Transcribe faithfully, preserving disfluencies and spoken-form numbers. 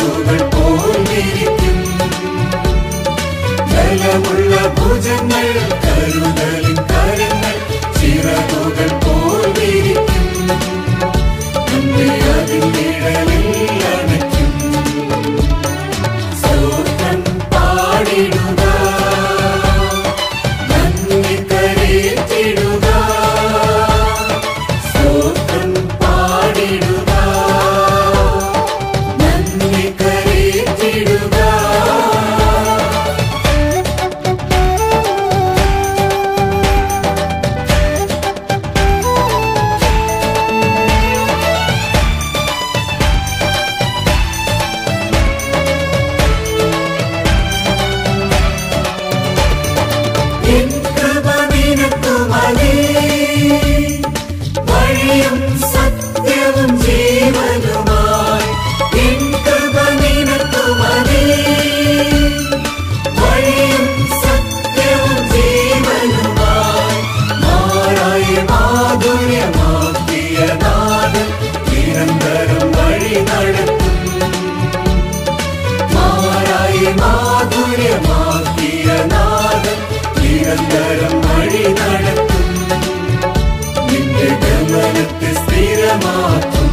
ചിറകുകൾ പോൽ വിരിക്കും. ബലമുള്ള ഭുജങ്ങൾ കരുതലിൻ കരങ്ങൾ ചിറകുകൾ പോൽ വിരിക്കും. നമ്മെ അതിൻ നിഴലിൽ അണയ്ക്കും. സ്തോത്രം പാടിടുക, നന്ദി കരേറ്റിടുക. സ്തോത്രം പാടിടുക, നന്ദി കരേറ്റിടുക. വഴിയും സത്യവും ജീവനുമായി എൻ കൃപ നിനക്കു മതി. വഴിയും സത്യവും ജീവനുമായി മാറായി മാധുര്യമാക്കിയ നാഥൻ നിരന്തരം വഴി നടത്തും. മാറായി മാധുര്യമാക്കിയ നാഥൻ നിരന്തരം വഴി നടത്തും. നിന്റെ ഗമനത്തെ സ്ഥിരമാക്കും.